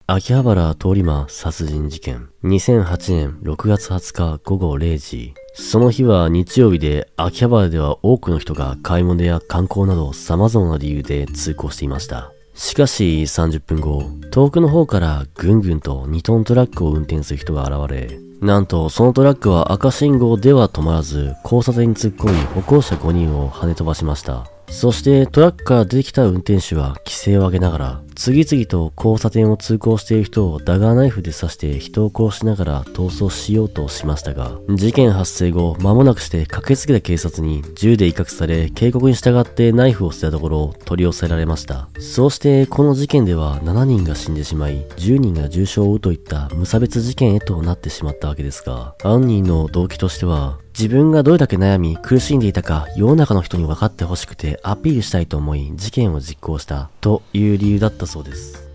秋葉原通り魔殺人事件。2008年6月20日午後0時。その日は日曜日で、秋葉原では多くの人が買い物や観光など様々な理由で通行していました。しかし30分後、遠くの方からぐんぐんと2トントラックを運転する人が現れ、なんとそのトラックは赤信号では止まらず、交差点に突っ込み歩行者5人を跳ね飛ばしました。そしてトラックから出てきた運転手は規制を上げながら、次々と交差点を通行している人をダガーナイフで刺して人を殺しながら逃走しようとしましたが、事件発生後間もなくして駆けつけた警察に銃で威嚇され、警告に従ってナイフを捨てたところ取り押さえられました。そうしてこの事件では7人が死んでしまい、10人が重傷を負うといった無差別事件へとなってしまったわけですが、犯人の動機としては、自分がどれだけ悩み苦しんでいたか世の中の人に分かってほしくてアピールしたいと思い事件を実行したという理由だったそうです。